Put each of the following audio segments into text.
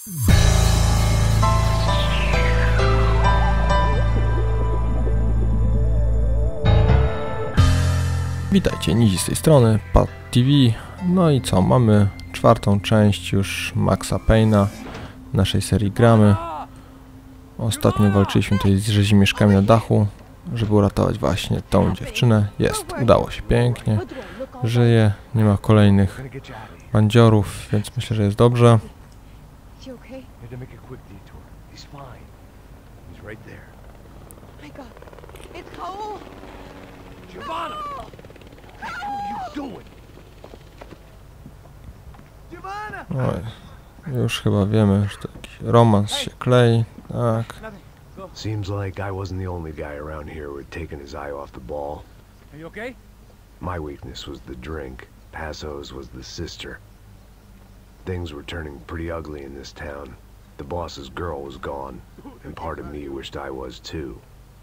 Witajcie, Nizi z tej strony, Pad TV. No i co, mamy czwartą część już Maxa Payne'a naszej serii gramy. Ostatnio walczyliśmy tutaj z rzezimieszkami na dachu, żeby uratować właśnie tą dziewczynę. Jest, udało się pięknie. Żyje, nie ma kolejnych bandziorów, więc myślę, że jest dobrze. Oj, już chyba wiemy, że to jakiś romans się klei, tak. Seems like I wasn't the only guy around here who had taken his eye off the ball. Are you okay? My weakness was the drink. Passo's was the sister. Things were turning pretty ugly in this town. The boss's girl was gone, and part of me wished I was too.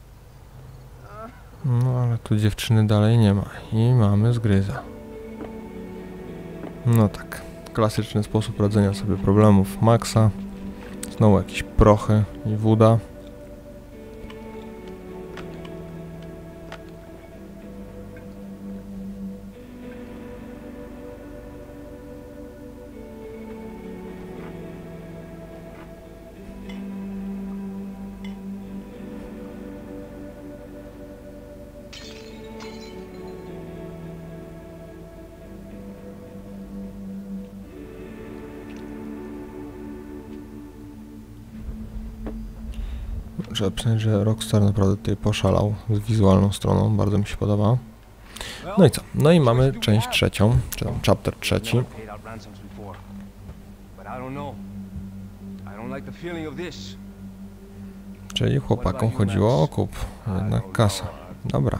No ale tu dziewczyny dalej nie ma i mamy zgryza. No tak, klasyczny sposób radzenia sobie problemów Maxa. Znowu jakieś prochy i woda. Trzeba przyznać, że Rockstar naprawdę tutaj poszalał z wizualną stroną, bardzo mi się podoba. No i co? No i mamy część trzecią, czy tam chapter trzeci. Czyli chłopakom chodziło o okup, jednak kasa. Dobra.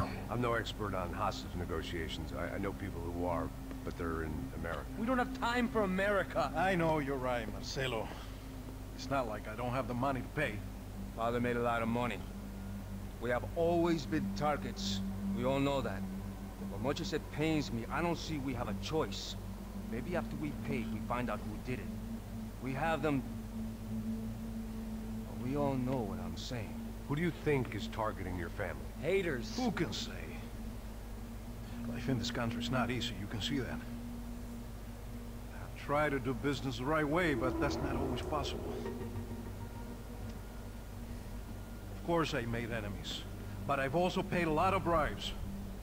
We don't have time for America. I know you're right, Marcelo. It's not like I don't have the money to pay. Father made a lot of money. We have always been targets. We all know that. But much as it pains me, I don't see we have a choice. Maybe after we pay, we find out who did it. We have them... But we all know what I'm saying. Who do you think is targeting your family? Haters. Who can say? Life in this country is not easy, you can see that. I try to do business the right way, but that's not always possible. Of course I made enemies, but I've also paid a lot of bribes.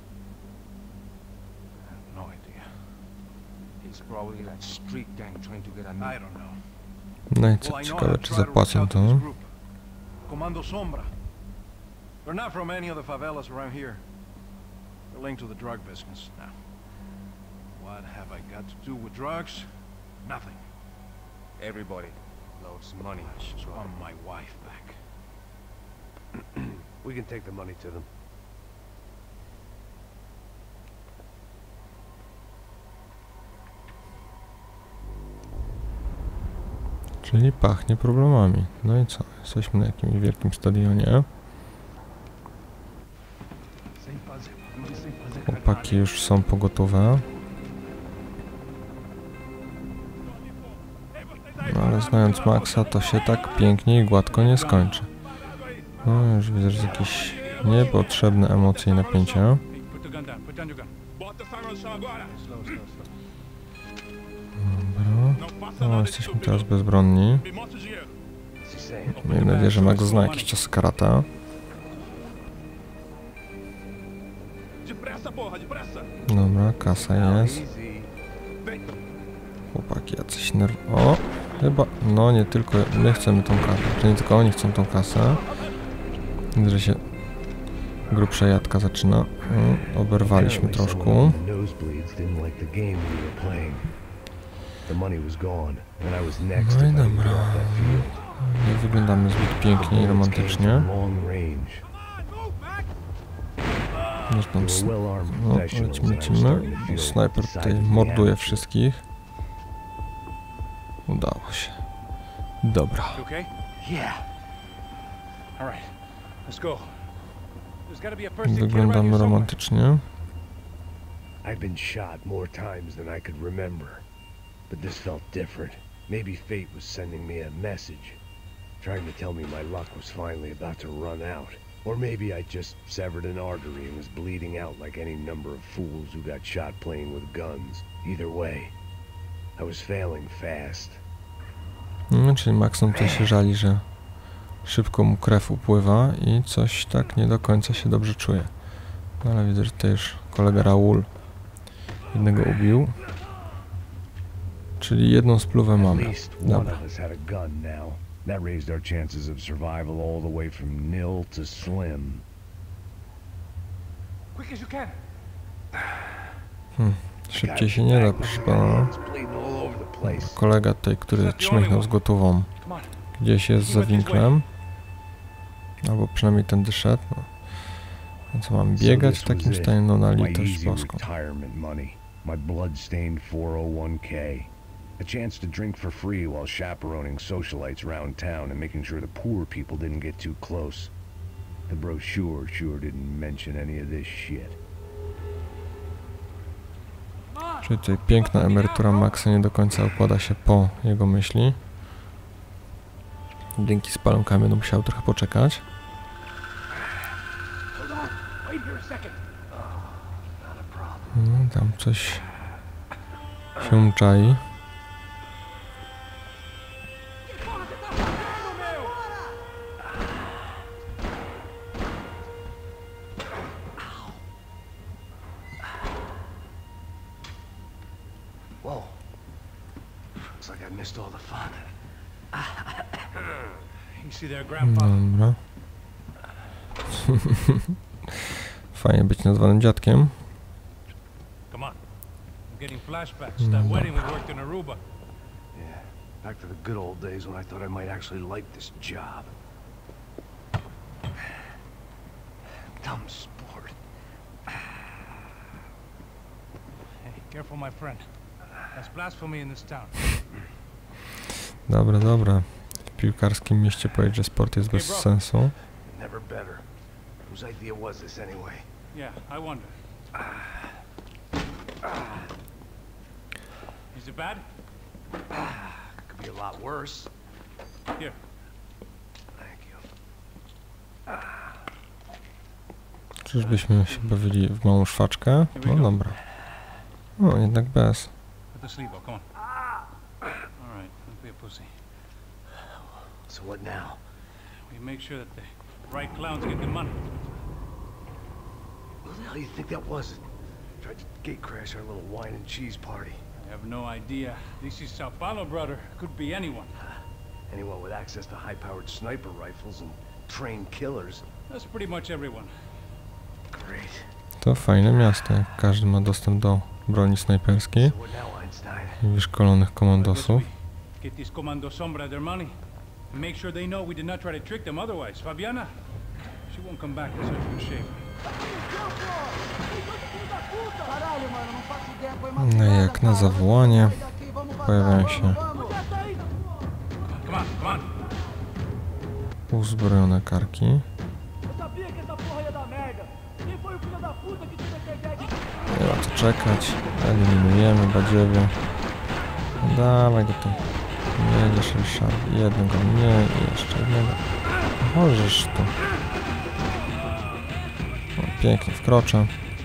I have no idea. It's probably that street gang trying to get at me. I don't know. No i co, ciekawe czy zapłacę to. Comando Sombra. They're not from any of the favelas around here. They're linked to the drug business. Now, what have I got to do with drugs? Nothing. Everybody loves money. I just want my wife back. We can take the money to them. Czyli pachnie problemami. No i co? Jesteśmy na jakimś wielkim stadionie. Chłopaki już są pogotowe. No ale znając Maxa, to się tak pięknie i gładko nie skończy. No już widzę, że jakieś niepotrzebne emocje i napięcia. Dobra. No jesteśmy teraz bezbronni. Miejmy nadzieję, że Max zna jakiś czas karate. Dobra, kasa jest. Chłopaki jacyś o! Chyba, no nie tylko my chcemy tą kasę, to nie tylko oni chcą tą kasę. Widzę, że się grubsza jadka zaczyna. Oberwaliśmy troszkę. No i dobra. Nie wyglądamy zbyt pięknie i romantycznie. Zresztą no, lecimy. Snajper tutaj morduje wszystkich. Udało się. Dobra. Wyglądamy romantycznie. I've been shot more times than I could remember, but this felt different. Maybe fate was sending me a message, trying to tell me my luck was finally about to run out. Or maybe I just severed an artery and was bleeding out like any number of fools who got shot playing with guns. Either way, I was failing fast. No, czyli Maxon tutaj się żali, że szybko mu krew upływa i coś tak nie do końca się dobrze czuje. No, ale widzę, że tutaj już kolega Raul jednego ubił. Czyli jedną spluwę mamy. Dobra. That raised our chances of survival all the way from nil to slim. Quick as you can. Szybciej się nie da, proszę pana. Kolega tutaj, który czmychnął z gotową, gdzieś jest za winklem. Albo przynajmniej tędy szedł. No. A co mam biegać w takim stanie? No na litość boską. My blood-stained 401k. A chance to drink for free while chaperoning socialites around town and making sure the poor people didn't get too close. The brochure sure didn't mention any of this shit. Czyli tutaj piękna emerytura Maxa nie do końca układa się po jego myśli. Dzięki spalonkami będą musiał trochę poczekać. No, tam coś się czai. Whoa. Looks like I missed all the fun. You see there, Grandpa? Dobra. Fajnie być nazwanym dziadkiem. Come on. I'm getting flashbacks to that wedding we worked in Aruba. Yeah, back to the good old days when I thought I might actually like this job. Dumb sport. Hey, careful, my friend. That's blasphemy in this town. Dobra, dobra. W piłkarskim mieście powiedzieć, że sport jest bez sensu. Never better. Whose idea was this anyway? Yeah, I wonder. Is it bad? Could be a lot worse. Here. Thank you. Czyżbyśmy się bawili w małą szwaczkę? No dobra. No, jednak bez. Put the sleeve up, come on. All right, don't be a pussy. So what now? We make sure that the right clowns get the money. What the hell do you think that was? Tried to gate crash our little wine and cheese party. I have no idea. This is Sao Paulo, brother. Could be anyone. Anyone with access to high-powered sniper rifles and trained killers. That's pretty much everyone. Great. To fajne miasto, jak każdy ma dostęp do broni snajperskiej So what now, Einstein? i wyszkolonych komandosów. Get these Comando Sombra their money. And make sure they know we did not try to trick them otherwise. Fabiana, she won't come back in such good shape. No i jak na zawołanie pojawiają się Come on, come on. uzbrojone karki. Nie ma co czekać. Eliminujemy badziewie. Dawaj go tu. Jedziesz, Ryszard. Jednego mnie i jeszcze jednego. Możesz tu. O, pięknie wkroczę.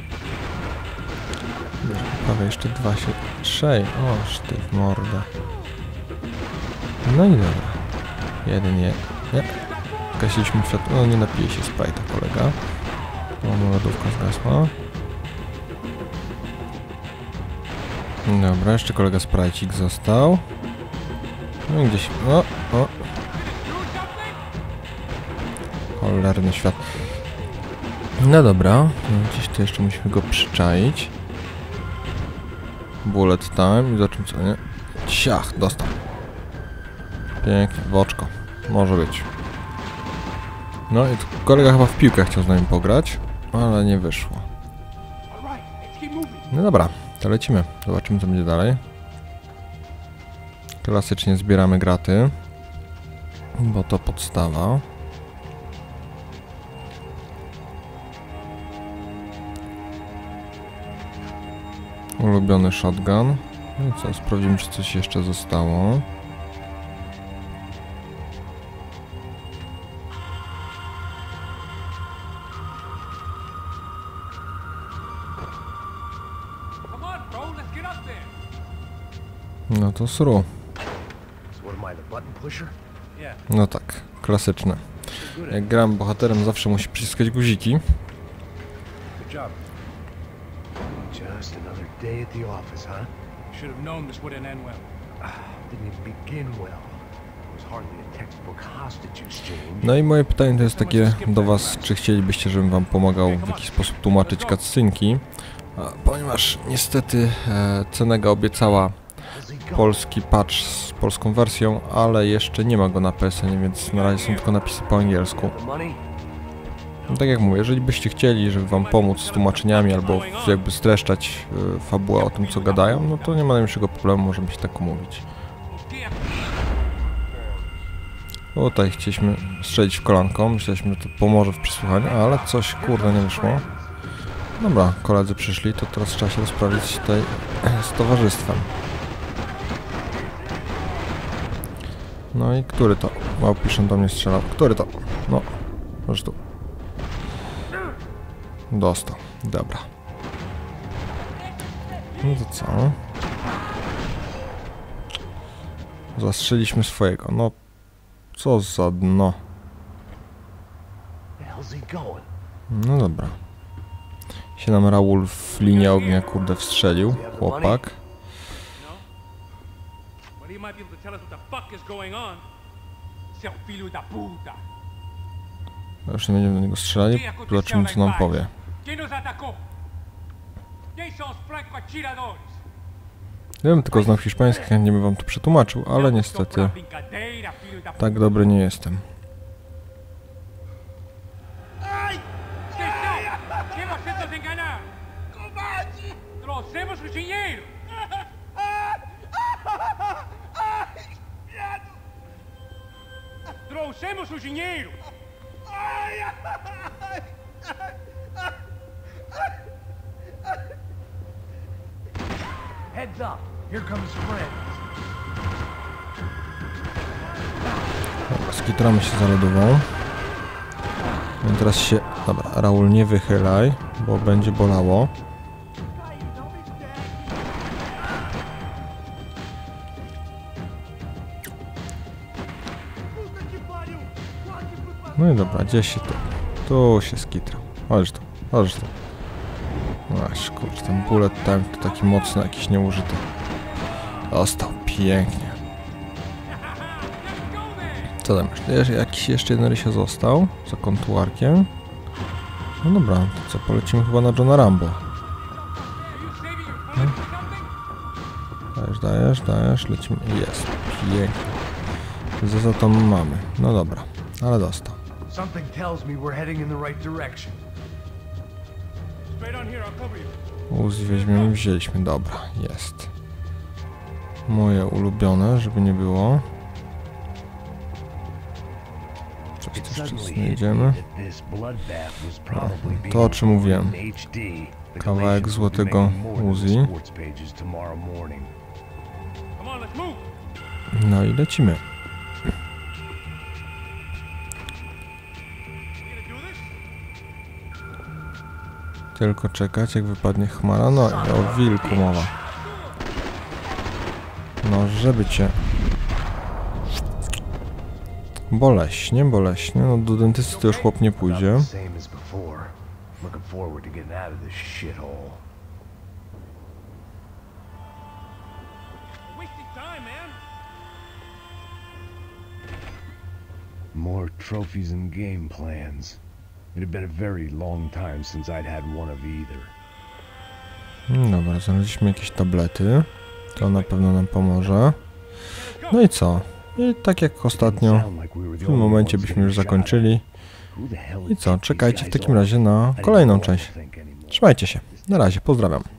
Prawie jeszcze dwa się trzej. Oż ty w mordę. No i dobra. Jeden nie. Gasiliśmy światło. No nie napije się Sprite'a kolega. O, lodówka zgasła. Dobra, jeszcze kolega Sprite'ik został. No i gdzieś... O! Cholerny świat. No dobra, gdzieś tu jeszcze musimy go przyczaić. Bullet time i zobaczymy co, nie? Ciach, dostał. Pięknie, w oczko. Może być. No i kolega chyba w piłkę chciał z nami pograć, ale nie wyszło. No dobra, to lecimy. Zobaczymy co będzie dalej. Klasycznie zbieramy graty, bo to podstawa. Ulubiony shotgun. No i co, sprawdzimy czy coś jeszcze zostało. No to sru. So what am I, the button pusher? Yeah. No tak, klasyczne. Jak gram bohaterem, zawsze musi przyciskać guziki. Good job. Just another day at the office, huh? Should have known this wouldn't end well. Didn't even begin well. It was hardly a textbook hostage exchange. No i moje pytanie to jest takie do was, czy chcielibyście, żebym wam pomagał w jakiś sposób tłumaczyć cutscenki, ponieważ niestety Cenega obiecała polski patch z polską wersją, ale jeszcze nie ma go na PSN, więc na razie są tylko napisy po angielsku. The money? No tak jak mówię, jeżeli byście chcieli, żeby wam pomóc z tłumaczeniami albo jakby streszczać fabułę o tym, co gadają, no to nie ma najmniejszego problemu, możemy się tak umówić. Tutaj chcieliśmy strzelić w kolanko, myśleliśmy, że to pomoże w przesłuchaniu, ale coś kurde nie wyszło. Dobra, koledzy przyszli, to teraz trzeba się rozprawić tutaj z towarzystwem. No i który to? Małpiszon do mnie strzelał. Który to? No, może tu. Dostał. Dobra. No to co? Zastrzeliśmy swojego. No, co za dno. Where the hell's he going? No dobra. Się nam Raul w linię ognia, kurde, wstrzelił. Chłopak. But he might be able to tell us what the fuck is going on. Seu filho da puta. Już nie będziemy do niego strzelali, zobaczymy, co nam powie. Quem nos atacou? Quem são os franco-atiradores? Gdybym tylko znał hiszpański, chętnie bym wam to przetłumaczył, ale niestety tak dobry nie jestem. ¿Qué você nos enganar? Covarde! Trouxemos o dinheiro! Trouxemos o dinheiro! Heads up! Here comes Fred. Skitramy się za lodową. No teraz się... Dobra, Raul, nie wychylaj, bo będzie bolało. No i dobra, gdzie się tu? Tu się skitrał. Chodź tu, chodź tu. Aż kurczę, ten bullet time to taki mocny, jakiś nieużyty. Dostał, pięknie. Co tam jeszcze? Jakiś jeszcze jeden rysio został za kontuarkiem. No dobra, to co, polecimy chyba na Johna Rambo. Dajesz, lecimy. Jest, pięknie. Za to mamy. No dobra, ale dostał. Something tells me we're heading in the right direction. Straight on here, I'll cover you. Uzi weźmiemy, wzięliśmy. Dobra, jest. Moje ulubione, żeby nie było. Coś tu jeszcze znajdziemy. To, o czym mówiłem. Kawałek złotego Uzi. Come on, let's move. No i lecimy. Tylko czekać, jak wypadnie chmara. No i o wilku mowa. No, żeby cię... Boleśnie. No do dentysty to już chłop nie pójdzie. Wasting time, man. More trophies and game plans. It had been a very long time since I'd had one of either. Dobra, znaleźliśmy jakieś tablety. To na pewno nam pomoże. No i co? I tak jak ostatnio, w tym momencie byśmy już zakończyli. I co? Czekajcie w takim razie na kolejną część. Trzymajcie się. Na razie, pozdrawiam.